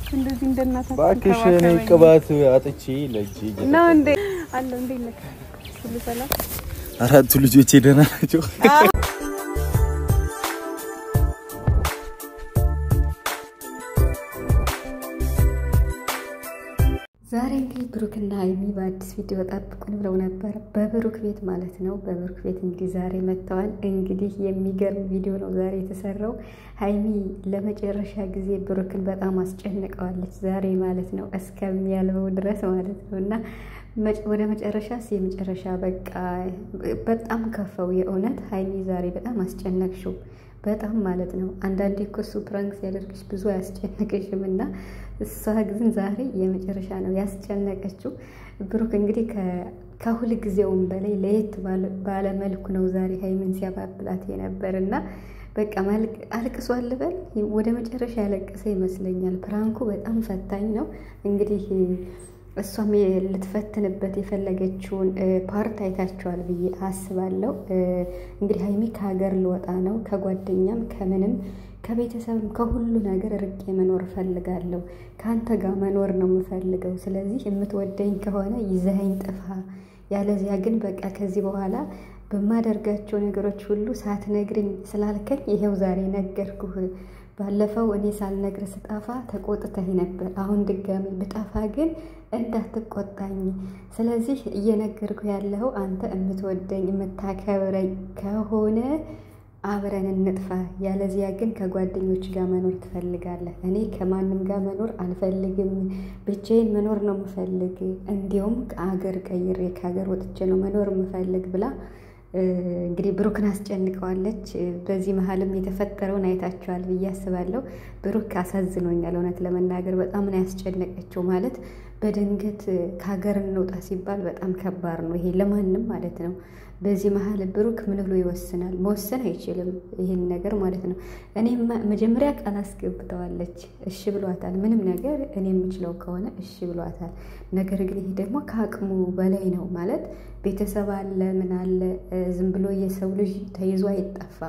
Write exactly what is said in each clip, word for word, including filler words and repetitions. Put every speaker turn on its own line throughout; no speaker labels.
እንደዚህ እንደናታችሁ
ባክሽ እኔ ቅባት አጥቼ ለጂ
ነው እንዴ አለ እንዴ ለካ ሁሉ ሰላም
አራቱ ልጆቼ ደህና ናቸው
ዛሬ እንግዲህ ብሩክና ሃይሚ በአዲስ ቪዲዮ ጠብቁን ብለው ነበር በብሩክ ቤት ማለት ነው በብሩክ ቤት እንግዲህ ዛሬ መጥተዋል እንግዲህ የሚገርም ቪዲዮ ነው ዛሬ የተሰራው ሃይሚ ለመጨረሻ ጊዜ ብሩክን በጣም አስጨንቀዋለች ዛሬ ማለት ነው እስከሚያልበው ድረስ ማለት ነውና ወደ መጨረሻ የመጨረሻ በቃ በጣም ከፈው የእውነት ሃይሚ ዛሬ በጣም አስጨነቅሽው በጣም ማለት ነው አንዳንዴ እኮ እሱ ፕራንክ ሲያደርግሽ ብዙ ያስጨነቅሽምና እሷ ግን ዛሬ የመጨረሻ ነው ያስጨነቀችው ብሩክ እንግዲህ ከሁሉ ጊዜውም በላይ ለየት ባለ መልኩ ነው ዛሬ ሃይሚን ሲያባብላት የነበርና በቃ ማልቅ አልቅሷል በል ወደ መጨረሻ ያለቀሰ ይመስለኛል ፕራንኩ በጣም ፈታኝ ነው እንግዲህ እሷም ልትፈትንበት የፈለገችውን ፓርት አይታችኋል ብዬ አስባለሁ እንግዲህ ሃይሚ ከሀገር ልወጣ ነው ከጓደኛም ከምንም ከቤተሰብም ከሁሉ ነገር ርቄ መኖር ፈልጋለሁ ካንተ ጋር መኖር ነው የምፈልገው ስለዚህ የምትወደኝ ከሆነ ይዘኸኝ ጥፋ ያለዚያ ግን በቃ ከዚህ በኋላ በማደርጋቸው ነገሮች ሁሉ ሳትነግሪኝ ስላልከኝ ይሄው ዛሬ ነገርኩህ ባለፈው እኔ ሳልነግር ስጣፋ ተቆጥተህ ነበር አሁን ድጋሚ ብጣፋ ግን እንዳትቆጣኝ ስለዚህ እየነገርኩ ያለው አንተ እምትወደኝ እምታከብረኝ ከሆነ አብረን እንጥፋ ያለዚያ ግን ከጓደኞች ጋር መኖር ትፈልጋለህ እኔ ከማንም ጋር መኖር አልፈልግም ብቻዬን መኖር ነው የምፈልግ እንዲያውም ከአገር ቀይሬ ከሀገር ወጥቼ ነው መኖር የምፈልግ ብላ እንግዲህ ብሩክን አስጨንቀዋለች በዚህ መሃልም የተፈጠረውን አይታችኋል ብዬ አስባለሁ ብሩክ አሳዝኖኛል እውነት ለመናገር በጣም ነው ያስጨነቀችው ማለት በድንገት ከሀገር እንውጣ ሲባል በጣም ከባድ ነው ይሄ ለማንም ማለት ነው በዚህ መሃል ብሩክ ምን ብሎ ይወስናል መወሰን አይችልም ይሄን ነገር ማለት ነው እኔ መጀመሪያ ቃል አስገብተዋለች እሺ ብሏታል ምንም ነገር እኔ የምችለው ከሆነ እሺ ብሏታል ነገር ግን ይሄ ደግሞ ከአቅሙ በላይ ነው ማለት ቤተሰብ አለ ምን አለ ዝም ብሎ የሰው ልጅ ተይዞ አይጣፋም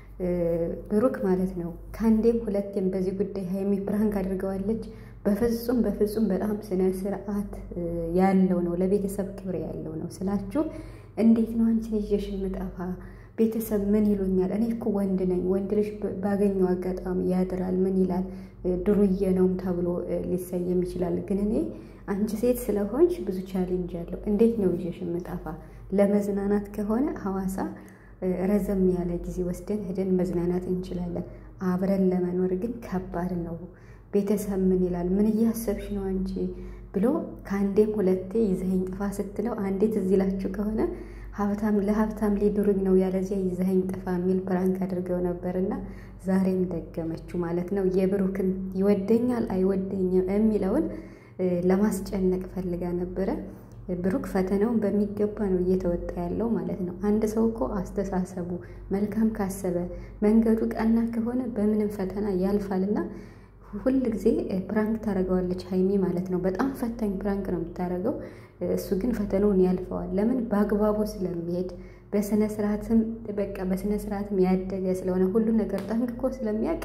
ብሩክ ማለት ነው ካንዴም ሁለቴም በዚህ ጉዳይ ሃይሚ ፕራንክ አድርገዋለች በፍጹም በፍጹም በጣም ስነ ስርዓት ያለው ነው ለቤተሰብ ክብር ያለው ነው ስላችሁ እንዴት ነው አንቺ ልጅሽ ምጣፋ ቤተሰብ ምን ይሉኛል እኔ እኮ ወንድ ነኝ ወንድ ልጅ ባገኘው አጋጣሚ ያድራል ምን ይላል ድሩዬ ነው ተብሎ ሊሰየም ይችላል ግን እኔ አንቺ ሴት ስለሆንሽ ብዙ ቻሌንጅ አለው እንዴት ነው ልጅሽ ምጣፋ ለመዝናናት ከሆነ ሐዋሳ ረዘም ያለ ጊዜ ወስደን ሄደን መዝናናት እንችላለን አብረን ለመኖር ግን ከባድ ነው ቤተሰብ ምን ይላል ምን እያሰብሽ ነው አንቺ ብሎ ካንዴም ሁለቴ ይዘኸኝ ጥፋ ስትለው አንዴ ትዝላችሁ ከሆነ ሀብታም ለሀብታም ሊድሩኝ ነው ያለዚያ ይዘኸኝ ጥፋ ሚል ፕራንክ አድርገው ነበርና ዛሬም ደገመችው ማለት ነው የብሩክን ይወደኛል አይወደኝም የሚለውን ለማስጨነቅ ፈልጋ ነበረ ብሩክ ፈተናውን በሚገባ ነው እየተወጣ ያለው ማለት ነው አንድ ሰው እኮ አስተሳሰቡ መልካም ካሰበ መንገዱ ቀና ከሆነ በምንም ፈተና ያልፋልና ሁሉ ጊዜ ፕራንክ ታረጋዋለች ሃይሚ ማለት ነው በጣም ፈታኝ ፕራንክ ነው የምታረገው እሱ ግን ፈተናውን ያልፈዋል ለምን ባግባቡ ስለሚሄድ በስነ ስርዓትም በቃ በስነ ስርዓትም ያደገ ስለሆነ ሁሉ ነገር ጠንቅቆ ስለሚያቅ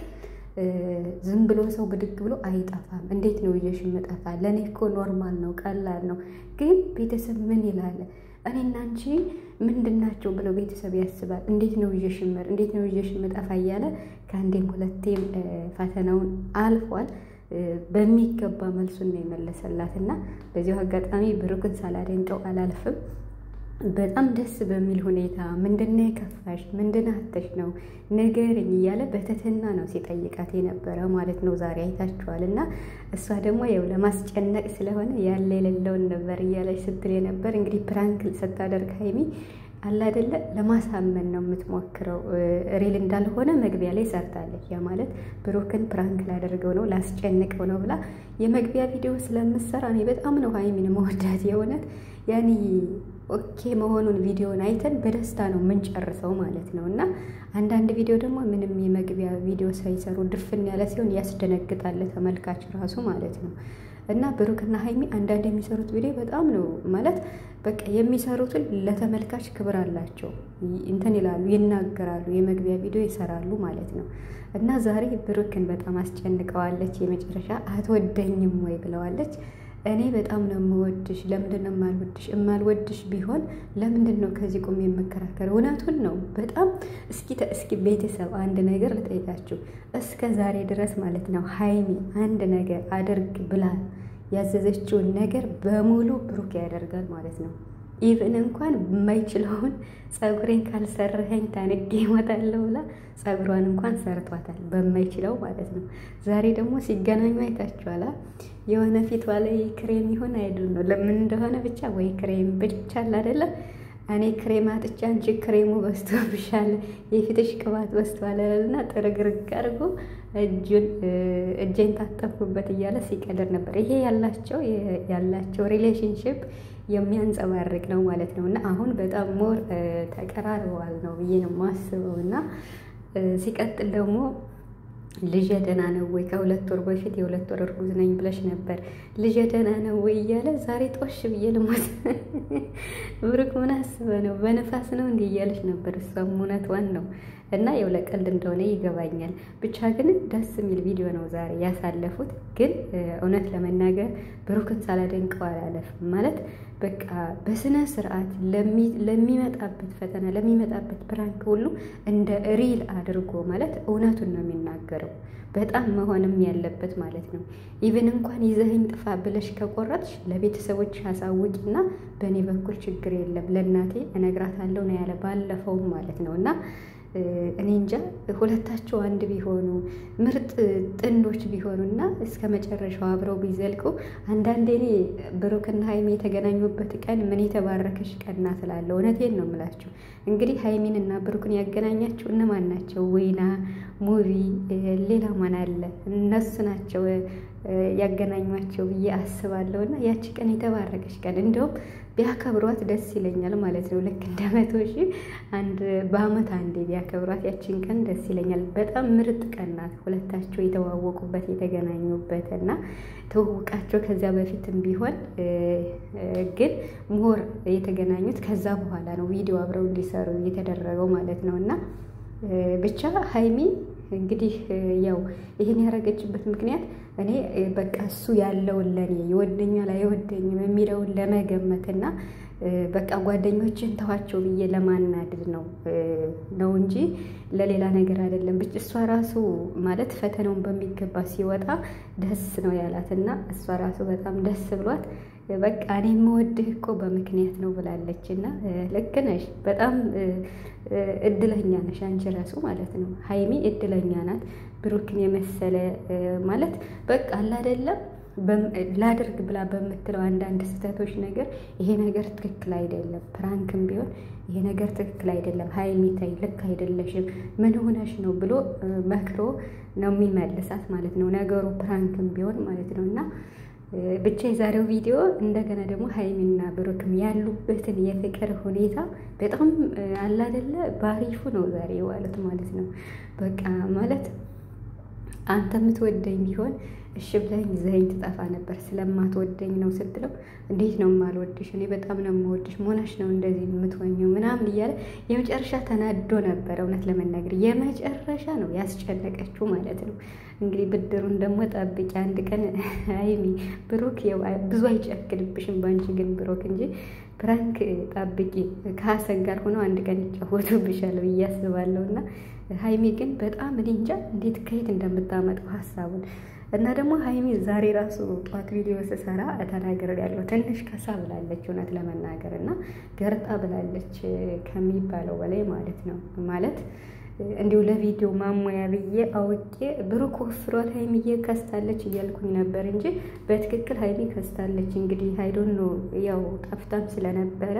ዝም ብሎ ሰው ብድግ ብሎ አይጣፋም እንዴት ነው ይዤሽ መጣፋ ለኔ እኮ ኖርማል ነው ቀላል ነው ግን ቤተሰብ ምን ይላል እኔና አንቺ ምንድናቸው ብለው ቤተሰብ ያስባል እንዴት ነው ይዤሽ መር እንዴት ነው ይዤሽ መጣፋ ያለ ካንዴም ሁለቴም ፈተናውን አልፏል በሚገባ መልሱን ነው የመለሰላትና በዚሁ አጋጣሚ ብሩክን ሳላደንቀው አላልፍም በጣም ደስ በሚል ሁኔታ ምንድነው የከፋሽ ምንድነው አጥተሽ ነው ነገርኝ እያለ በተተና ነው ሲጠይቃት የነበረው ማለት ነው ዛሬ አይታችኋልና እሷ ደግሞ ያው ለማስጨነቅ ስለሆነ ያለ የሌለውን ነበር እያለች ስትል የነበር እንግዲህ ፕራንክ ስታደርግ ሃይሚ አላ አይደለ ለማሳመን ነው የምትሞክረው ሪል እንዳልሆነ መግቢያ ላይ ሰርታለች ያ ማለት ብሩክን ፕራንክ ላደርገው ነው ላስጨንቀው ነው ብላ የመግቢያ ቪዲዮ ስለምትሰራ እኔ በጣም ነው ሃይሚን መወዳት የሆነት ያኒ ኦኬ መሆኑን ቪዲዮን አይተን በደስታ ነው ምን ጨርሰው ማለት ነውና አንዳንድ ቪዲዮ ደግሞ ምንም የመግቢያ ቪዲዮ ሳይሰሩ ድፍን ያለ ሲሆን ያስደነግጣል ተመልካች ራሱ ማለት ነው እና ብሩክና ሀይሚ አንዳንድ የሚሰሩት ቪዲዮ በጣም ነው ማለት በቃ የሚሰሩትን ለተመልካች ክብር አላቸው። እንትን ይላሉ፣ ይናገራሉ፣ የመግቢያ ቪዲዮ ይሰራሉ ማለት ነው። እና ዛሬ ብሩክን በጣም አስጨንቀዋለች። የመጨረሻ አትወደኝም ወይ ብለዋለች። እኔ በጣም ነው የምወድሽ፣ ለምንድን ነው የማልወድሽ? የማልወድሽ ቢሆን ለምንድን ነው ከዚህ ቁም የምከራከር? እውነቱን ነው በጣም እስኪ እስኪ ቤተሰብ አንድ ነገር ልጠይቃችሁ። እስከ ዛሬ ድረስ ማለት ነው ሀይሚ አንድ ነገር አድርግ ብላ ያዘዘችውን ነገር በሙሉ ብሩክ ያደርጋል ማለት ነው። ኢቭን እንኳን የማይችለውን ጸጉሬን ካልሰራኸኝ ታንቄ እሞታለሁ ብላ ጸጉሯን እንኳን ሰርቷታል በማይችለው ማለት ነው። ዛሬ ደግሞ ሲገናኙ አይታችኋላ። የሆነ ፊቷ ላይ ክሬም ይሆን አይደል ነው ለምን እንደሆነ ብቻ ወይ ክሬም ብቻ አይደለ እኔ ክሬም አጥቻ አንቺ ክሬሙ በዝቶብሻል የፊትሽ ቅባት በዝቷልና ጥርግርግ አድርጎ እጁን እጄን ታጠብኩበት እያለ ሲቀልድ ነበር። ይሄ ያላቸው ያላቸው ሪሌሽንሺፕ የሚያንጸባርቅ ነው ማለት ነው። እና አሁን በጣም ሞር ተቀራርበዋል ነው ብዬ ነው የማስበው። እና ሲቀጥል ደግሞ ልጅ ደህና ነው ወይ? ከሁለት ወር በፊት የሁለት ወር እርጉዝ ነኝ ብለሽ ነበር። ልጅ ደህና ነው ወይ እያለ ዛሬ ጦሽ ብዬ ልሞት ብሩክ ምን አስበህ ነው? በነፋስ ነው እንዲህ እያለች ነበር። እሷም እውነቷን ነው። እና ያው ለቀልድ እንደሆነ ይገባኛል። ብቻ ግን ደስ የሚል ቪዲዮ ነው ዛሬ ያሳለፉት። ግን እውነት ለመናገር ብሩክን ሳላደንቀው አላለፍም ማለት በቃ በስነ ስርዓት ለሚመጣበት ፈተና ለሚመጣበት ፕራንክ ሁሉ እንደ ሪል አድርጎ ማለት እውነቱን ነው የሚናገረው። በጣም መሆንም ያለበት ማለት ነው። ኢቭን እንኳን ይዘህኝ ጥፋ ብለሽ ከቆረጥሽ ለቤተሰቦች አሳውቂና በእኔ በኩል ችግር የለም ለእናቴ እነግራታለሁ ነው ያለ ባለፈውም ማለት ነው። እና እኔ እንጃ ሁለታቸው አንድ ቢሆኑ ምርጥ ጥንዶች ቢሆኑና እስከ መጨረሻው አብረው ቢዘልቁ። አንዳንዴ እኔ ብሩክና ሀይሚ የተገናኙበት ቀን ምን የተባረከሽ ቀን ናት እላለሁ። እውነቴን ነው የምላችሁ። እንግዲህ ሀይሚንና ብሩክን ያገናኛቸው እነማን ናቸው? ወይና ሙቪ፣ ሌላ ማን አለ? እነሱ ናቸው ያገናኟቸው ብዬ አስባለሁ። እና ያቺ ቀን የተባረከች ቀን እንደውም ቢያከብሯት ደስ ይለኛል ማለት ነው። ልክ እንደ መቶ ሺህ አንድ በአመት አንዴ ቢያከብሯት ያቺን ቀን ደስ ይለኛል። በጣም ምርጥ ቀን ናት። ሁለታቸው የተዋወቁበት የተገናኙበት እና ተዋወቃቸው ከዚያ በፊትም ቢሆን ግን ሞር የተገናኙት ከዛ በኋላ ነው ቪዲዮ አብረው እንዲሰሩ የተደረገው ማለት ነው። እና ብቻ ሀይሚ እንግዲህ ያው ይሄን ያደረገችበት ምክንያት እኔ በቃ እሱ ያለውን ለኔ ይወደኛል አይወደኝም የሚለውን ለመገመትና በቃ ጓደኞችን ተዋቸው ብዬ ለማናደድ ነው ነው እንጂ ለሌላ ነገር አይደለም። ብቻ እሷ ራሱ ማለት ፈተናውን በሚገባ ሲወጣ ደስ ነው ያላትና እሷ ራሱ በጣም ደስ ብሏት በቃ እኔ የምወድህ እኮ በምክንያት ነው ብላለችና ልክ ነሽ። በጣም እድለኛ ነሽ አንቺ ራሱ ማለት ነው። ሀይሚ እድለኛ ናት። ብሩክን የመሰለ ማለት በቃ አለ አይደለም ላድርግ ብላ በምትለው አንዳንድ ስህተቶች ነገር ይሄ ነገር ትክክል አይደለም፣ ፕራንክም ቢሆን ይሄ ነገር ትክክል አይደለም፣ ሀይሚ ተይ ልክ አይደለሽም፣ ምን ሆነሽ ነው ብሎ መክሮ ነው የሚመልሳት ማለት ነው። ነገሩ ፕራንክም ቢሆን ማለት ነው። እና ብቻ የዛሬው ቪዲዮ እንደገና ደግሞ ሀይሚና ብሩክም ያሉበትን የፍቅር ሁኔታ በጣም አለ አይደለ ባሪፉ ነው ዛሬ የዋሉት ማለት ነው። በቃ ማለት አንተ የምትወደኝ ቢሆን እሺ ብለኝ ይዘኸኝ ትጠፋ ነበር፣ ስለማትወደኝ ነው ስትለው እንዴት ነው የማልወድሽ? እኔ በጣም ነው የምወድሽ፣ ሆነሽ ነው እንደዚህ የምትሆኚው ምናምን እያለ የመጨረሻ ተናዶ ነበር። እውነት ለመናገር የመጨረሻ ነው ያስጨነቀችው ማለት ነው። እንግዲህ ብድሩን ደግሞ ጠብቂ አንድ ቀን ሀይሚ። ብሩክ ብዙ አይጨክልብሽም ባንቺ ግን ብሩክ እንጂ ፕራንክ ጠብቂ ከሀሰን ጋር ሆነው አንድ ቀን ይጫወቱብሻል ብዬ አስባለሁ። እና ሀይሚ ግን በጣም እኔ እንጃ እንዴት ከየት እንደምታመጣው ሀሳቡን። እና ደግሞ ሀይሚ ዛሬ ራሱ ጧት ቪዲዮ ስሰራ ተናገር ያለው ትንሽ ከሳ ብላለች እውነት ለመናገር እና ገርጣ ብላለች ከሚባለው በላይ ማለት ነው። ማለት እንዲሁ ለቪዲዮ ማሞያ ብዬ አውቄ ብሩክ ወፍሯል ሀይሚዬ ከስታለች እያልኩኝ ነበር እንጂ በትክክል ሀይሚ ከስታለች። እንግዲህ አይዶን ነው ያው ጠፍታም ስለነበረ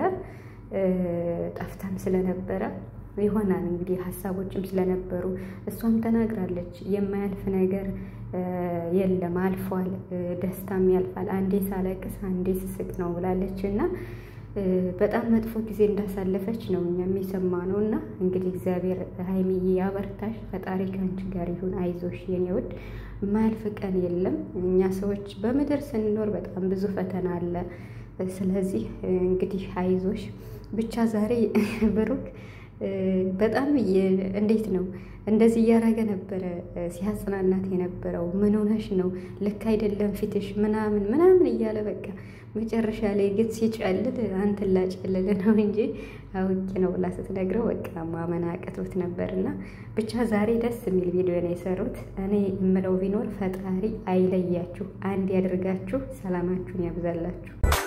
ጠፍታም ስለነበረ ይሆናል እንግዲህ ሀሳቦችም ስለነበሩ እሷም ተናግራለች። የማያልፍ ነገር የለም አልፏል፣ ደስታም ያልፋል፣ አንዴ ሳለቅስ አንዴ ስስቅ ነው ብላለች። እና በጣም መጥፎ ጊዜ እንዳሳለፈች ነው እኛ የሚሰማነውና እንግዲህ እግዚአብሔር ሃይሚዬ ያበርታሽ ፈጣሪ ካንቺ ጋር ይሁን አይዞሽ የኔ ውድ ማልፍ ቀን የለም እኛ ሰዎች በመድር ስንኖር በጣም ብዙ ፈተና አለ ስለዚህ እንግዲህ አይዞሽ ብቻ ዛሬ ብሩክ በጣም እንዴት ነው እንደዚህ ያረገ ነበር ሲያጽናናት የነበረው ምን ሆነሽ ነው ልክ አይደለም ፊትሽ ምናምን ምናምን እያለ በቃ መጨረሻ ላይ ግን ሲጨልል አንተ ላጨልል ነው እንጂ አውቂ ነው ብላ ስትነግረው በቃ ማመን አቅቶት ነበርና ብቻ ዛሬ ደስ የሚል ቪዲዮ ነው የሰሩት እኔ እምለው ቢኖር ፈጣሪ አይለያችሁ አንድ ያድርጋችሁ ሰላማችሁን ያብዛላችሁ